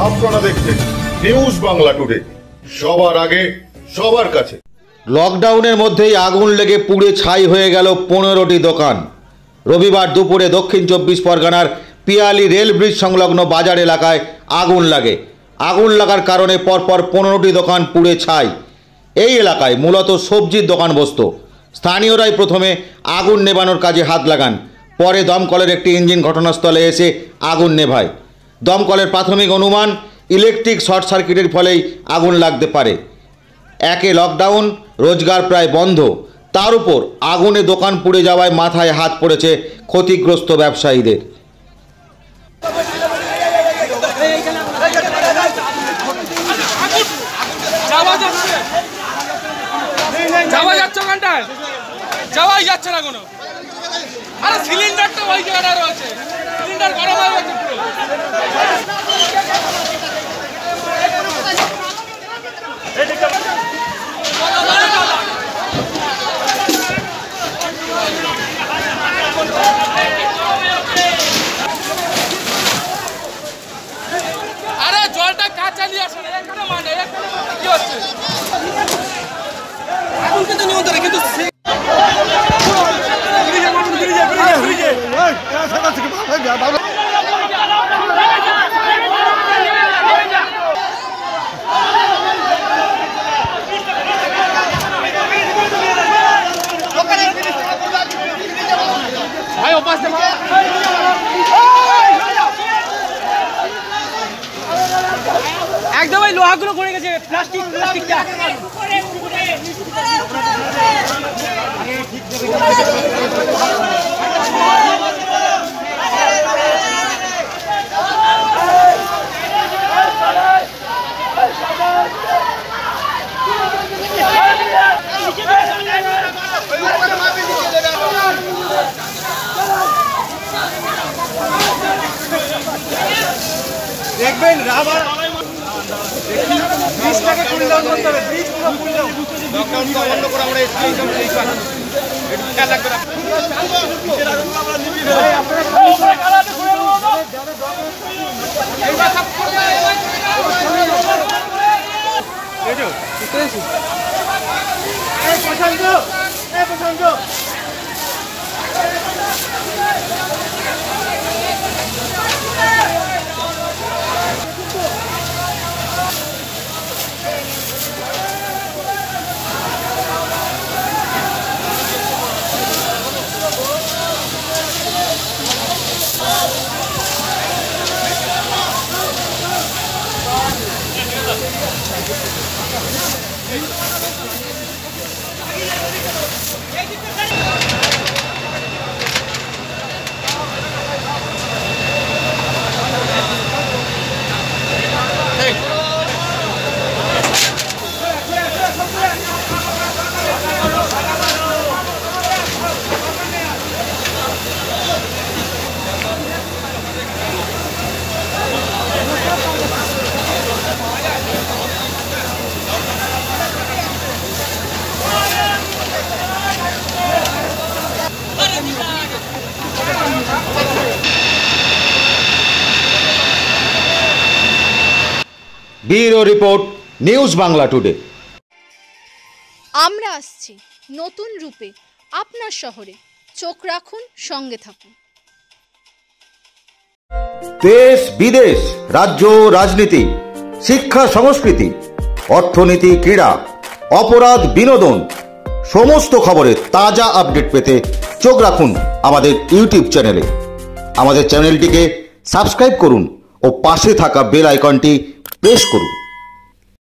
আপনারা দেখছেন news Bangla today, সবার আগে সবার কাছে। লকডাউনের মধ্যেই আগুন লেগে পুড়ে ছাই হয়ে গেল 15টি দোকান। রবিবার দুপুরে দক্ষিণ 24 পরগনার পিয়ালি রেল ব্রিজ সংলগ্ন বাজার এলাকায় আগুন লাগে। আগুন লাগার কারণে পরপর 15টি দোকান পুড়ে ছাই। এই এলাকায় মূলত সবজির দোকান বসত। স্থানীয়রাই প্রথমে আগুন নেভানোর কাজে হাত লাগান। পরে দমকলের একটি ইঞ্জিন ঘটনাস্থলে এসে আগুন নেভায়। দমকলের প্রাথমিক অনুমান ইলেকট্রিক শর্ট সার্কিটের ফলেই আগুন লাগতে পারে। একে লকডাউন, রোজগার প্রায় বন্ধ, তার উপর আগুনে দোকান পুড়ে যাওয়ায় মাথায় হাত পড়েছে ক্ষতিগ্রস্ত ব্যবসায়ীদের। যাওয়াই যাচ্ছে না কোনো। আরে সিলিন্ডারটা ওই জায়গায় রয়েছে, সিলিন্ডার গরম হয়ে গেছে পুরো। আরে জলটা কাঁচা নিয়ে আসে না, এখানে মানে কি হচ্ছে? আগুন কিন্তু নিয়ন্ত্রণে, কিন্তু একদম ওই লোহাগুলো পড়ে গেছে, প্লাস্টিকটা। দেখবেন রাবার ব্রিজটাকে কুল ডাউন করতে হবে, ব্রিজ পুরো কুল ডাউন, লকডাউনটা বন্ধ করে আমরা এই কাজ একটু খেয়াল রাখবেন। আমরা নিবি ভাই, আপনারা উপরে গালাতে ঘুরে বলবো এইবার সব করতে এই যে কিতেছি এই পছন্দ bureau report, news Bangla today. আমরা আসছি নতুন রূপে আপনার শহরে, চোখ রাখুন, সঙ্গে থাকুন। দেশ বিদেশ, রাজ্য রাজনীতি, শিক্ষা সংস্কৃতি, অর্থনীতি, ক্রীড়া, অপরাধ, বিনোদন, সমস্ত খবরের তাজা আপডেট পেতে চোখ রাখুন আমাদের ইউটিউব চ্যানেলে। আমাদের চ্যানেলটিকে সাবস্ক্রাইব করুন ও পাশে থাকা বেল আইকনটি প্রেস করুন।